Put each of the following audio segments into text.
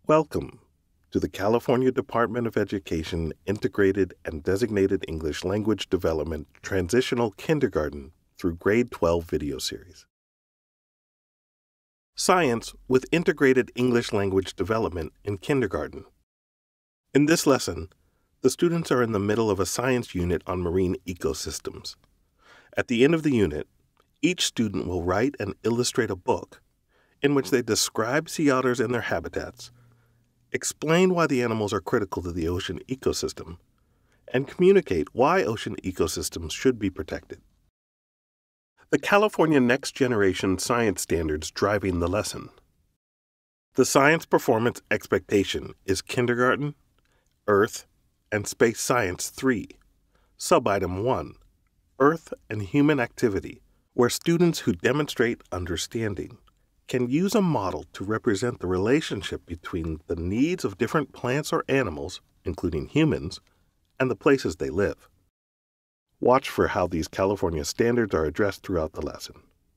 Welcome to the California Department of Education Integrated and Designated English Language Development Transitional Kindergarten through Grade 12 video series. Science with Integrated English Language Development in Kindergarten. In this lesson, the students are in the middle of a science unit on marine ecosystems. At the end of the unit, each student will write and illustrate a book in which they describe sea otters and their habitats, explain why the animals are critical to the ocean ecosystem, and communicate why ocean ecosystems should be protected. The California Next Generation Science Standards driving the lesson. The science performance expectation is Kindergarten, Earth, and Space Science 3, Subitem 1, Earth and Human Activity, where students who demonstrate understanding can use a model to represent the relationship between the needs of different plants or animals, including humans, and the places they live. Watch for how these California standards are addressed throughout the lesson.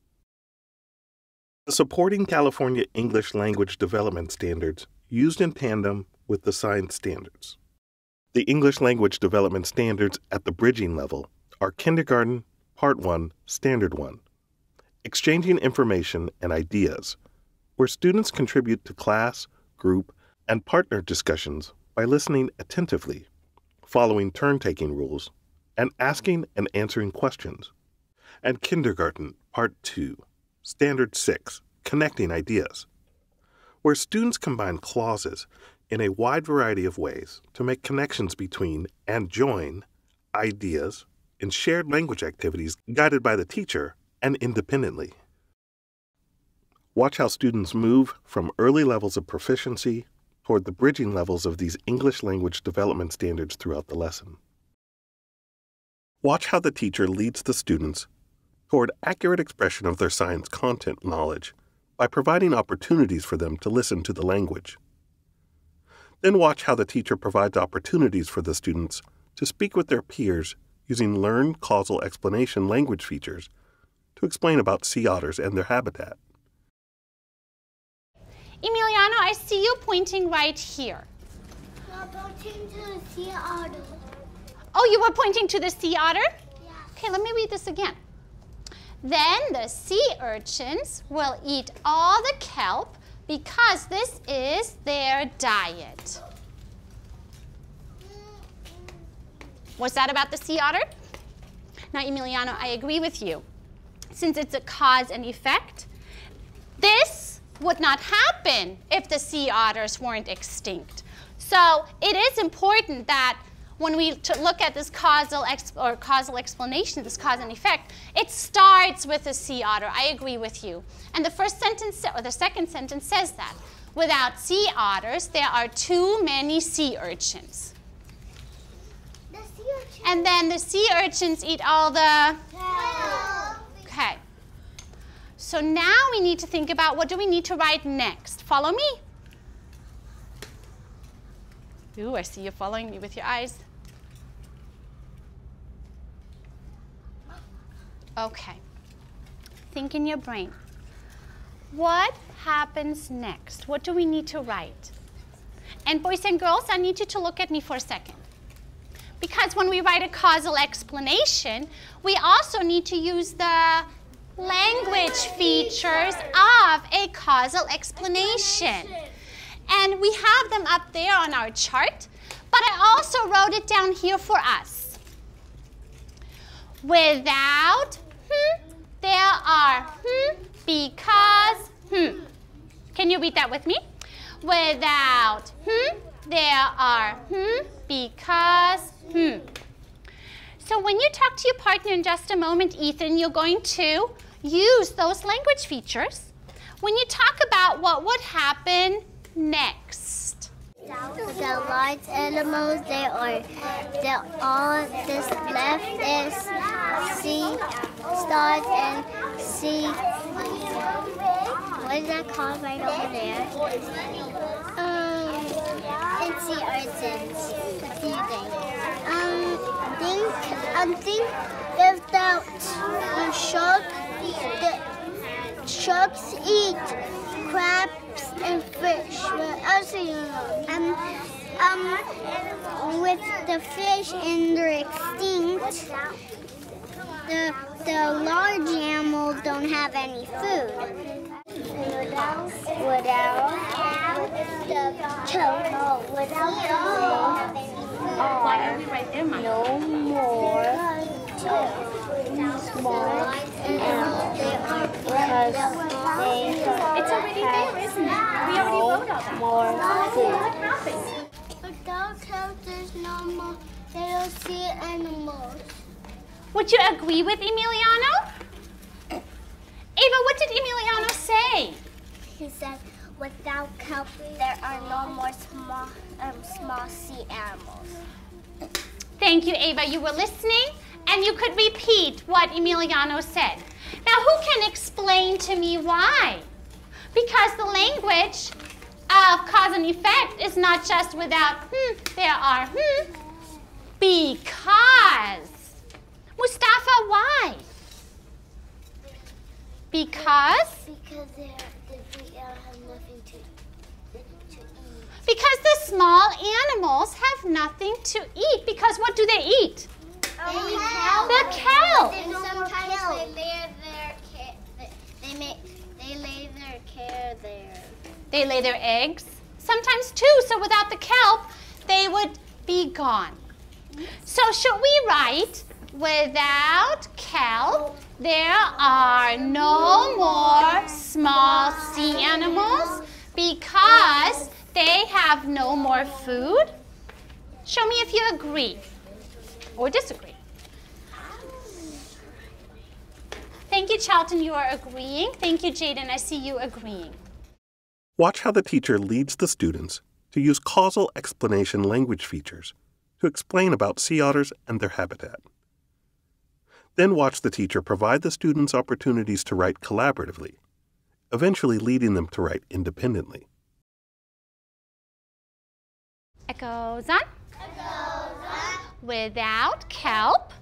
The supporting California English Language Development Standards used in tandem with the science standards. The English Language Development Standards at the bridging level are Kindergarten, Part 1, Standard 1. Exchanging information and ideas, where students contribute to class, group, and partner discussions by listening attentively, following turn-taking rules, and asking and answering questions. And Kindergarten, Part 2, Standard 6, Connecting Ideas, where students combine clauses in a wide variety of ways to make connections between and join ideas in shared language activities guided by the teacher and independently. Watch how students move from early levels of proficiency toward the bridging levels of these English language development standards throughout the lesson. Watch how the teacher leads the students toward accurate expression of their science content knowledge by providing opportunities for them to listen to the language. Then watch how the teacher provides opportunities for the students to speak with their peers using learned causal explanation language features to explain about sea otters and their habitat. Emiliano, I see you pointing right here. I'm pointing to the sea otter. Oh, you were pointing to the sea otter? Yeah. Okay, let me read this again. Then the sea urchins will eat all the kelp because this is their diet. Was that about the sea otter? Now, Emiliano, I agree with you. Since it's a cause and effect, this would not happen if the sea otters weren't extinct. So it is important that when we look at this causal explanation, this cause and effect, it starts with the sea otter. I agree with you. And the first sentence, or the second sentence says that. Without sea otters, there are too many sea urchins. And then the sea urchins eat all the... Okay. So now we need to think about what do we need to write next. Follow me. Ooh, I see you following me with your eyes. Okay. Think in your brain. What happens next? What do we need to write? And boys and girls, I need you to look at me for a second. Because when we write a causal explanation, we also need to use the language features of a causal explanation. And we have them up there on our chart, but I also wrote it down here for us. Without there are because Can you read that with me? Without there are because So when you talk to your partner in just a moment, Ethan, you're going to use those language features when you talk about what would happen next. The large animals, they're all this left is sea stars and sea. What is that called right over there? And sea urchins. What do you think? I think if the sharks eat crabs and fish, but I course you know. With the fish and they're extinct, the large animals don't have any food. Without the choke, Why are we right there, Mom? no more small animals because It's already there, isn't it? We already wrote all that. more food. What happened? Without help, there's no more little sea animals. Would you agree with Emiliano? Ava, what did Emiliano say? He said, without kelp, there are no more small sea animals. Thank you, Ava. You were listening, and you could repeat what Emiliano said. Now, who can explain to me why? Because the language of cause and effect is not just without there are because. Mustafa, why? Because? Because they have nothing to eat. Because the small animals have nothing to eat. Because what do they eat? The kelp. And sometimes they lay their care there. They lay their eggs. Sometimes too. So without the kelp, they would be gone. So should we write, without kelp, there are no more small sea animals because they have no more food? Show me if you agree or disagree. Thank you, Charlton, you are agreeing. Thank you, Jaden, I see you agreeing. Watch how the teacher leads the students to use causal explanation language features to explain about sea otters and their habitat. Then watch the teacher provide the students opportunities to write collaboratively, eventually leading them to write independently. Echoes on. Without kelp,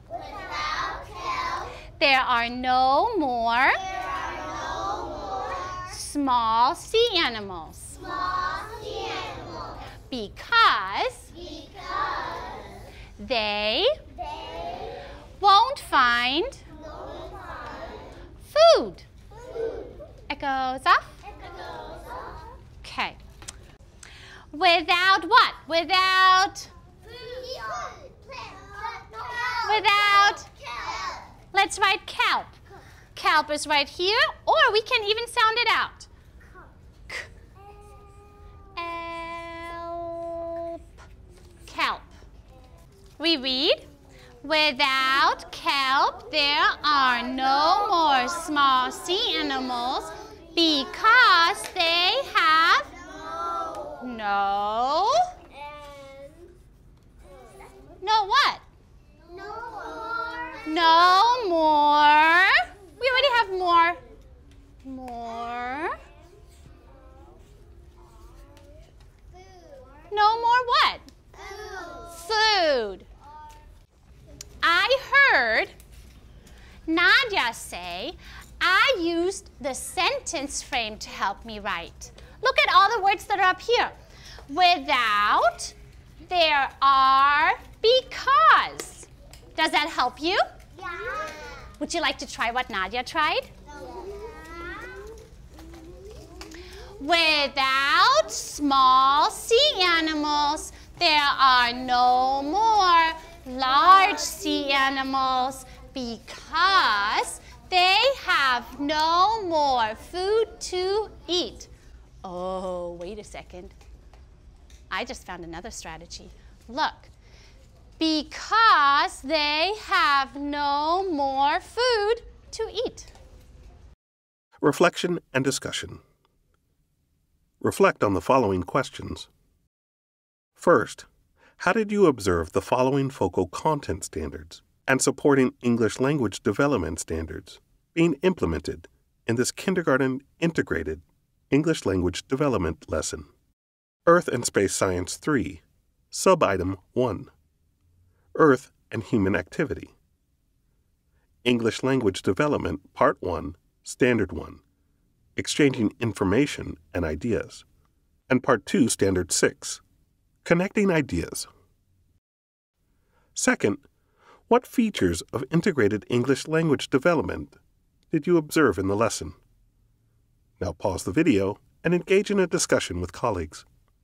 there are no more small sea animals. Because they won't find food. Echoes off. Okay. Without what? Without. Let's write kelp. Kelp is right here, or we can even sound it out. Kelp. We read, without kelp, there are no more small sea animals because they have no what? No more. We already have more. No more what? Food. I heard Nadia say, I used the sentence frame to help me write. Look at all the words that are up here. Without, there are, because. Does that help you? Yeah. Would you like to try what Nadia tried? Without small sea animals, there are no more large sea animals because they have no more food to eat. Oh, wait a second. I just found another strategy. Look, because they have no more food to eat. Reflection and discussion. Reflect on the following questions. First, how did you observe the following focal content standards and supporting English language development standards being implemented in this kindergarten integrated English language development lesson? Earth and Space Science 3, Sub-Item 1. Earth and Human Activity. English Language Development Part 1, Standard 1. Exchanging Information and Ideas. and Part 2, Standard 6, Connecting Ideas. Second, what features of integrated English language development did you observe in the lesson? Now pause the video and engage in a discussion with colleagues.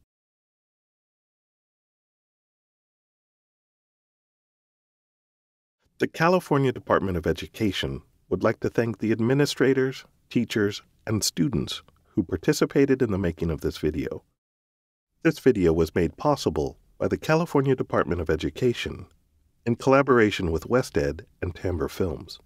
The California Department of Education would like to thank the administrators, teachers, and students who participated in the making of this video. This video was made possible by the California Department of Education in collaboration with WestEd and Timbre Films.